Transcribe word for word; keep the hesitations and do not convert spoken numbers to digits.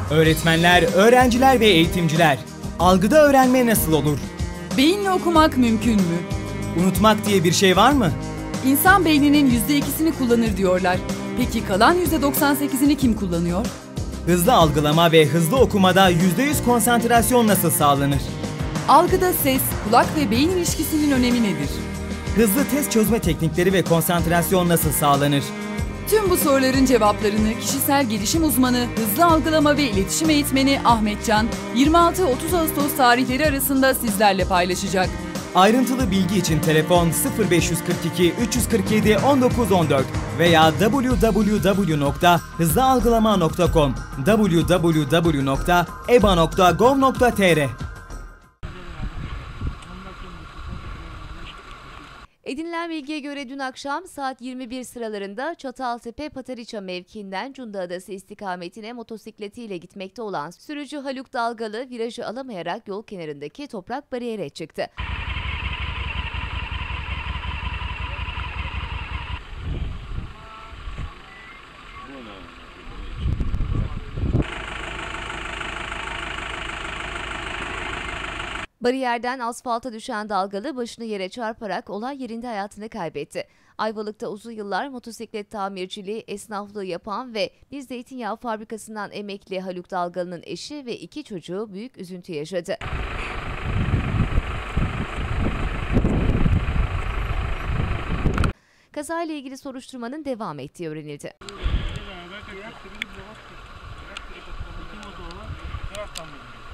Öğretmenler, öğrenciler ve eğitimciler. Algıda öğrenme nasıl olur? Beyinle okumak mümkün mü? Unutmak diye bir şey var mı? İnsan beyninin yüzde ikisini kullanır diyorlar. Peki kalan yüzde doksan sekizini kim kullanıyor? Hızlı algılama ve hızlı okumada yüzde yüz konsantrasyon nasıl sağlanır? Algıda ses, kulak ve beyin ilişkisinin önemi nedir? Hızlı test çözme teknikleri ve konsantrasyon nasıl sağlanır? Tüm bu soruların cevaplarını kişisel gelişim uzmanı, hızlı algılama ve iletişim eğitmeni Ahmet Can, yirmi altı otuz Ağustos tarihleri arasında sizlerle paylaşacak. Ayrıntılı bilgi için telefon sıfır beş kırk iki üç yüz kırk yedi on dokuz on dört veya double-u double-u double-u nokta hızlı algılama nokta com, double-u double-u double-u nokta e b a nokta gov nokta t r. Edinilen bilgiye göre dün akşam saat yirmi bir sıralarında Çataltepe-Patariça mevkiinden Cunda Adası istikametine motosikletiyle gitmekte olan sürücü Haluk Dalgalı virajı alamayarak yol kenarındaki toprak bariyere çıktı. Bariyerden asfalta düşen Dalgalı başını yere çarparak olay yerinde hayatını kaybetti. Ayvalık'ta uzun yıllar motosiklet tamirciliği, esnaflığı yapan ve bir zeytinyağı fabrikasından emekli Haluk Dalgalı'nın eşi ve iki çocuğu büyük üzüntü yaşadı. Kazayla ilgili soruşturmanın devam ettiği öğrenildi. Beraber kaçırttı. Bir de bak. İki motor var.